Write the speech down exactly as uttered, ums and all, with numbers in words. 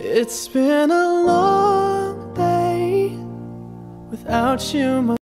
It's been a long day without you, my